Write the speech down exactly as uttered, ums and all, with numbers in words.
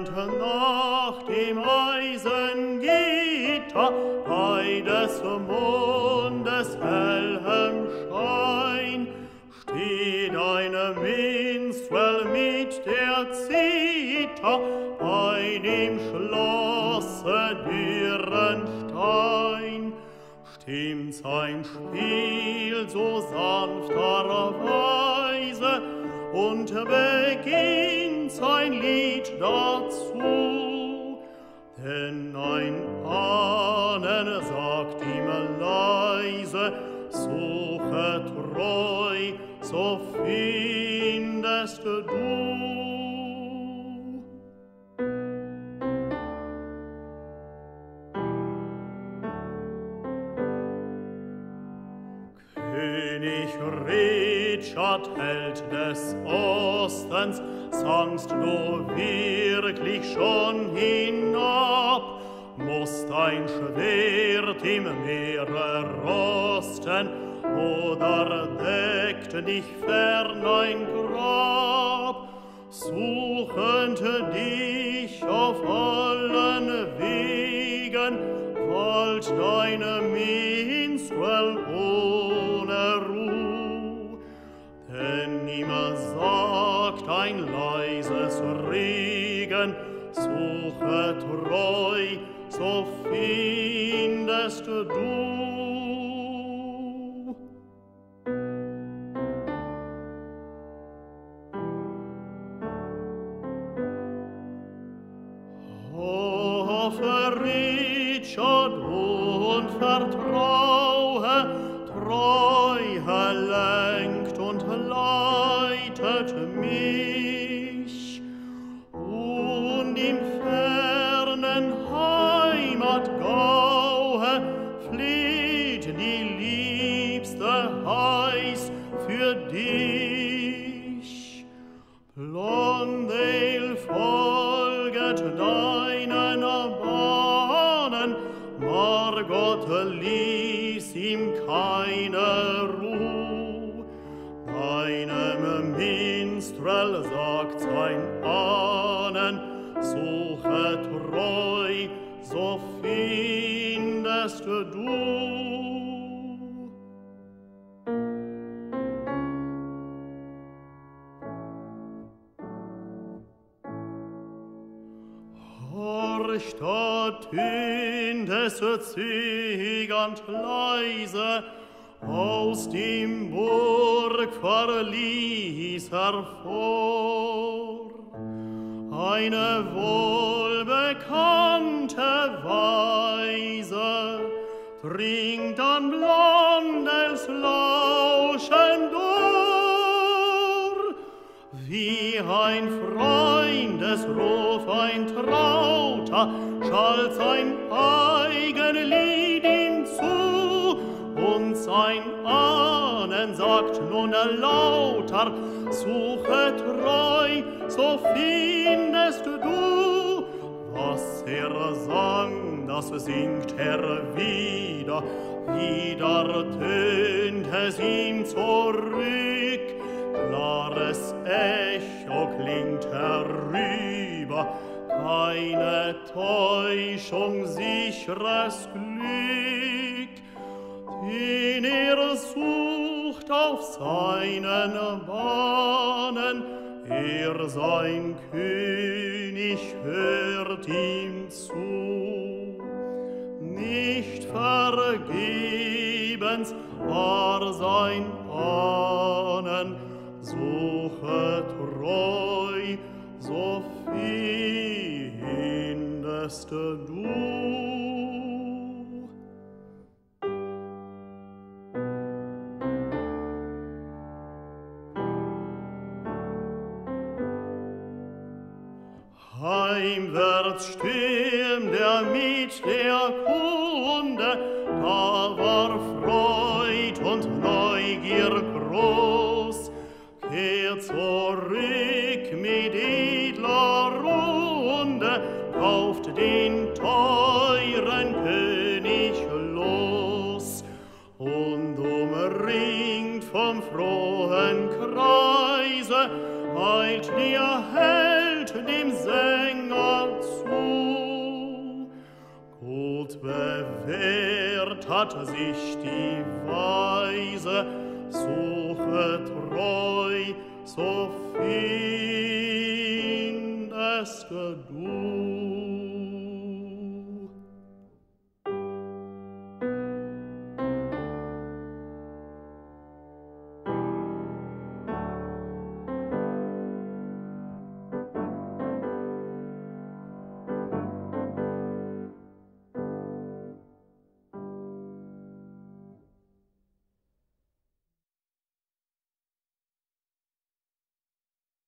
und nach dem Eisengitter bei des Mondes hellem Schein steht eine Minstrel mit der Zither bei dem Schlosse Dürrenstein. Stimmt sein Spiel so sanfter Weise und beginnt sein Lied dazu, denn ein Ahnen sagt ihm leise, suche treu, so findest du. König Richard, Held des Ostens, sangst du wirklich schon hinab? Mußt dein Schwert im Meere rosten, oder deckt dich fern ein Grab? Suchend dich auf allen Wegen, wallt deine Minstrel ohne Ruh. Denn niemand sagt ein leises Regen, suche treu, so findest du. Hoffe, Richard, und vertraue, Treue lenkt und leitet mich, und im fernen Heimatgaue flieht die Liebste heiß für dich. Blondel folget deinen Bahnen, Margot ließ ihm keine Ruh. Deinem Minstrel sagt sein Ahnen, suche treu, so findest du. Horch, da tönt es zögernd leise aus dem Burgverlies hervor. Eine wohlbekannte Weise dringt an Blondels Lauschen durch, wie ein Freundesruf, ein Trauter, schallt sein eigen Lied ihm zu, und sein Ahnen sagt nun lauter, suche treu, so findest du. Was er sang, das singt er wieder, wieder tönt es ihm zurück. Klares Echo klingt herüber, keine Täuschung, sicheres Glück, den er sucht auf seinen Bahnen. Er, sein König, hört ihm zu. Nicht vergebens war sein Ahnen, suche treu, so findest du. Heimwärts stürmt er mit der Kunde, da war Freud und Neugier groß. Kehrt zurück mit edler Runde, kauft den teuren König los, und umringt vom frohen Kreise eilt der Held dem Sänger und bewährt hat sich die Weise, suche treu, so findest du.